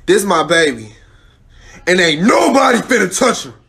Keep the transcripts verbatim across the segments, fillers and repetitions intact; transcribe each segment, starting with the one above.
This my baby. And ain't nobody finna touch him.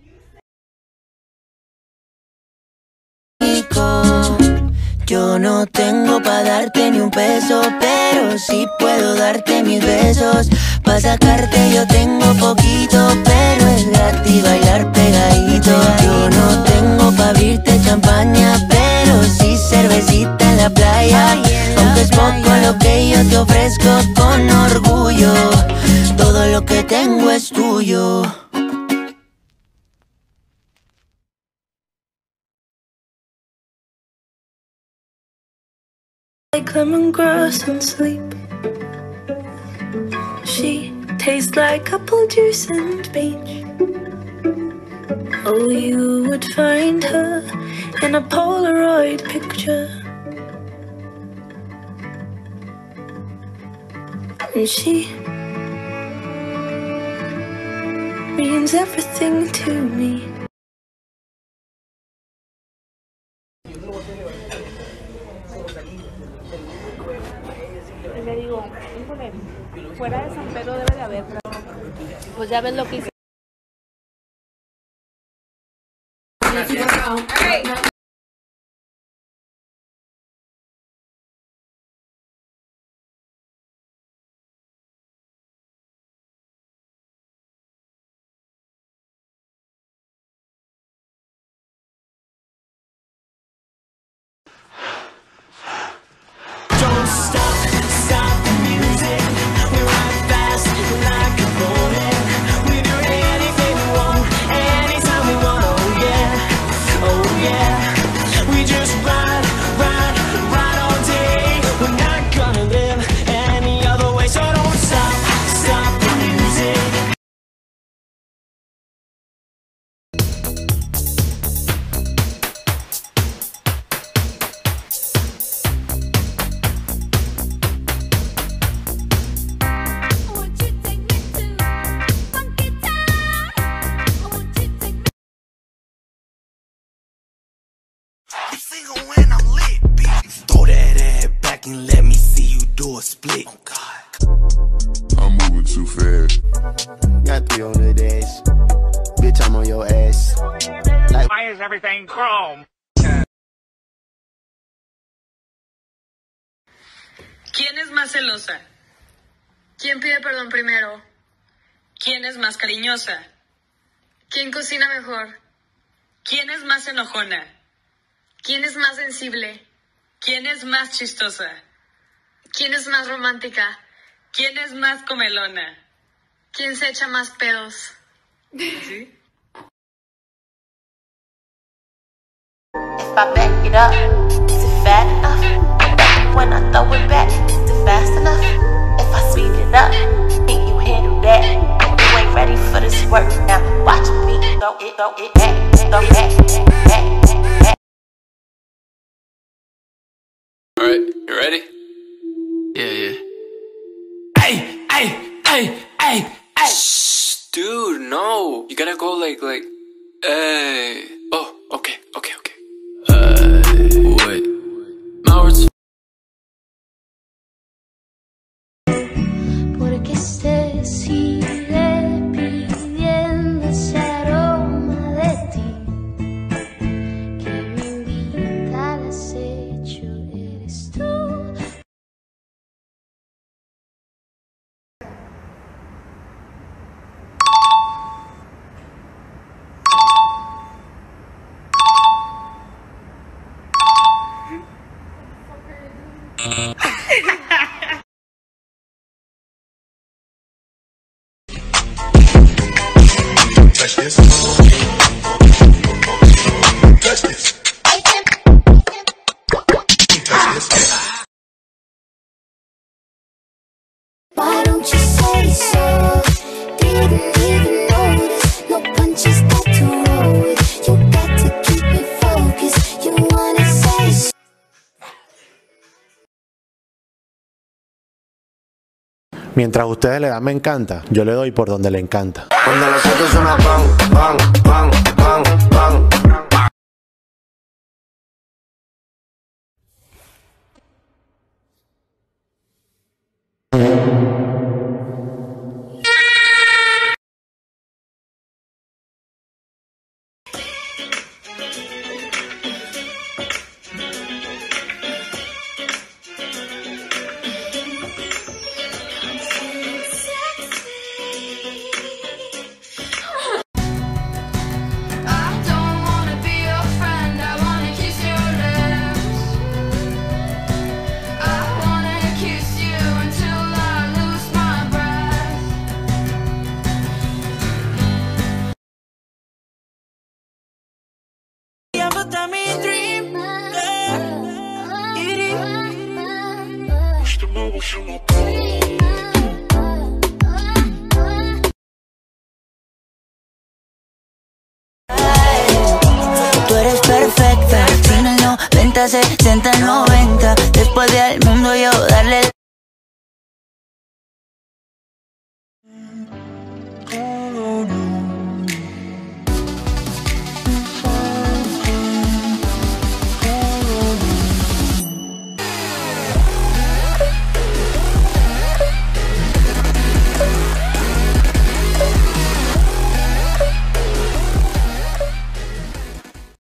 Yo no tengo pa' darte ni un peso, pero sí puedo darte mis besos. Pa' sacarte yo tengo poquito, pero es gratis bailar pegadito. Yo no tengo pa' abrirte champaña, pero sí cervecita en la playa. Aunque es poco lo que yo te ofrezco con orgullo, todo lo que tengo es tuyo. Like lemongrass and sleep. She tastes like apple juice and beach. Oh, you would find her in a Polaroid picture. And she means everything to me. Y le digo, híjole, fuera de San Pedro debe de haber. Pues ya ves lo que hice. When I'm lit, bitch. Throw that ass back and let me see you do a split. Oh God, I'm moving too fast. Got three on the dash. Bitch, I'm on your ass. Like, why is everything chrome? ¿Quién es más celosa? ¿Quién pide perdón primero? ¿Quién es más cariñosa? ¿Quién cocina mejor? ¿Quién es más enojona? ¿Quién es más sensible? ¿Quién es más chistosa? ¿Quién es más romántica? ¿Quién es más comelona? ¿Quién se echa más pedos? ¿Sí? If I back it up, is it fat enough? When I throw it back, is it fast enough? If I speed it up, think you handle that? You ain't ready for this work, now watch me throw it, throw it back, throw it back, back, back. Alright, you ready? Yeah, yeah. Hey, hey, hey, hey, hey! Shh, dude, no. You gotta go like, like, hey. Oh, okay, okay, okay. Uh, wait. My words. Porque se sigue pidiendo ese aroma de ti que me invita al acecho, eres tú. touch this. Touch this. Touch this. Why don't you say so? Didn't even notice. No punches got to roll with. You got to keep me focused. You wanna say so? Mientras ustedes le dan me encanta, yo le doy por donde le encanta. Cuando los autos suena pan, pan, pan, pan, pan. está mi dream Tú eres perfecta, tiene el noventa, sesenta,